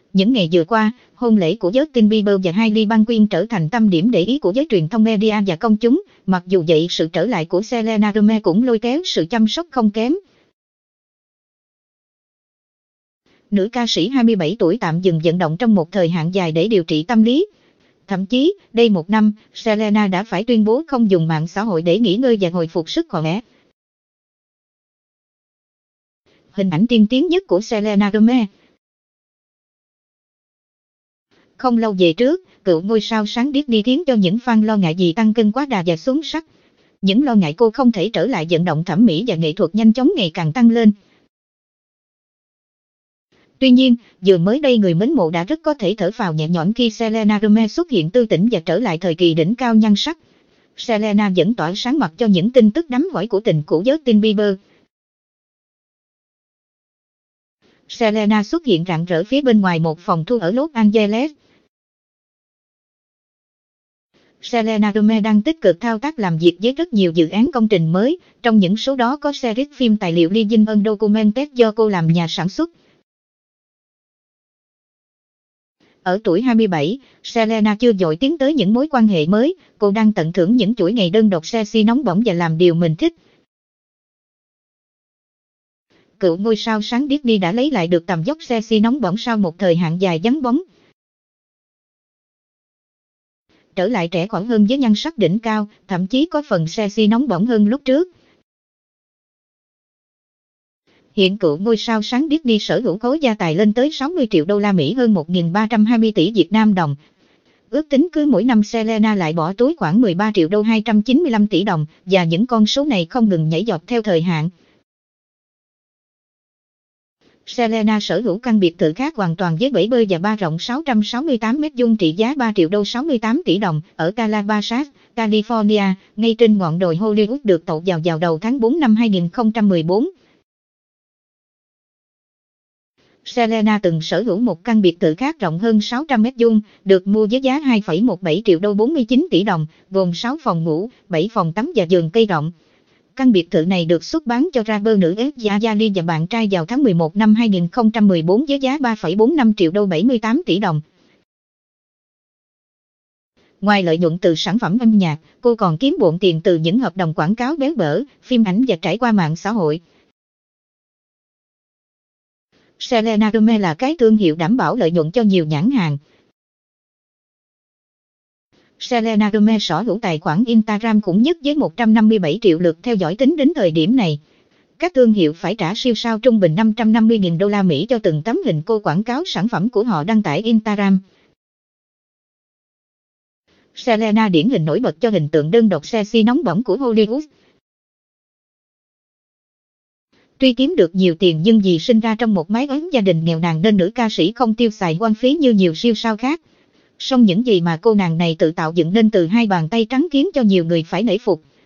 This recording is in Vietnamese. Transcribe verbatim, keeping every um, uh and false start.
Những ngày vừa qua, hôn lễ của Justin Bieber và Hailey Baldwin trở thành tâm điểm để ý của giới truyền thông media và công chúng. Mặc dù vậy, sự trở lại của Selena Gomez cũng lôi kéo sự chăm sóc không kém. Nữ ca sĩ hai mươi bảy tuổi tạm dừng vận động trong một thời hạn dài để điều trị tâm lý. Thậm chí, đây một năm, Selena đã phải tuyên bố không dùng mạng xã hội để nghỉ ngơi và hồi phục sức khỏe. Hình ảnh tiên tiến nhất của Selena Gomez. Không lâu về trước, cựu ngôi sao sáng Disney khiến cho những fan lo ngại vì tăng cân quá đà và xuống sắc. Những lo ngại cô không thể trở lại vận động thẩm mỹ và nghệ thuật nhanh chóng ngày càng tăng lên. Tuy nhiên, vừa mới đây người mến mộ đã rất có thể thở phào nhẹ nhõm khi Selena Gomez xuất hiện tươi tỉnh và trở lại thời kỳ đỉnh cao nhan sắc. Selena vẫn tỏa sáng mặt cho những tin tức đắm hỏi của tình của Justin Bieber. Selena xuất hiện rạng rỡ phía bên ngoài một phòng thu ở Los Angeles. Selena Gomez đang tích cực thao tác làm việc với rất nhiều dự án công trình mới, trong những số đó có series phim tài liệu Legend Undocumented do cô làm nhà sản xuất. Ở tuổi hai mươi bảy, Selena chưa vội tiến tới những mối quan hệ mới, cô đang tận hưởng những chuỗi ngày đơn độc sexy nóng bỏng và làm điều mình thích. Cựu ngôi sao sáng Disney đã lấy lại được tầm dốc sexy nóng bỏng sau một thời hạn dài vắng bóng. Trở lại trẻ khoảng hơn với nhan sắc đỉnh cao, thậm chí có phần sexy nóng bỏng hơn lúc trước. Hiện cựu ngôi sao sáng Disney sở hữu khối gia tài lên tới sáu mươi triệu đô la Mỹ, hơn một nghìn ba trăm hai mươi tỷ Việt Nam đồng. Ước tính cứ mỗi năm Selena lại bỏ túi khoảng mười ba triệu đô hai trăm chín mươi lăm tỷ đồng, và những con số này không ngừng nhảy giọt theo thời hạn. Selena sở hữu căn biệt thự khác hoàn toàn với bể bơi và bar rộng sáu trăm sáu mươi tám mét vuông trị giá ba triệu đô sáu mươi tám tỷ đồng ở Calabasas, California, ngay trên ngọn đồi Hollywood được tậu vào vào đầu tháng tư năm hai nghìn không trăm mười bốn. Selena từng sở hữu một căn biệt thự khác rộng hơn sáu trăm mét vuông, được mua với giá hai phẩy mười bảy triệu đô bốn mươi chín tỷ đồng, gồm sáu phòng ngủ, bảy phòng tắm và vườn cây rộng. Căn biệt thự này được xuất bán cho rapper nữ Iggy Azalea và bạn trai vào tháng mười một năm hai nghìn không trăm mười bốn với giá ba phẩy bốn mươi lăm triệu đô bảy mươi tám tỷ đồng. Ngoài lợi nhuận từ sản phẩm âm nhạc, cô còn kiếm bộn tiền từ những hợp đồng quảng cáo béo bở, phim ảnh và trải qua mạng xã hội. Selena Gomez là cái thương hiệu đảm bảo lợi nhuận cho nhiều nhãn hàng. Selena Gomez sở hữu tài khoản Instagram khủng nhất với một trăm năm mươi bảy triệu lượt theo dõi tính đến thời điểm này. Các thương hiệu phải trả siêu sao trung bình năm trăm năm mươi nghìn đô la Mỹ cho từng tấm hình cô quảng cáo sản phẩm của họ đăng tải Instagram. Selena điển hình nổi bật cho hình tượng đơn độc sexy nóng bỏng của Hollywood. Tuy kiếm được nhiều tiền nhưng vì sinh ra trong một mái ấm gia đình nghèo nàn nên nữ ca sĩ không tiêu xài hoang phí như nhiều siêu sao khác. Song những gì mà cô nàng này tự tạo dựng nên từ hai bàn tay trắng khiến cho nhiều người phải nể phục.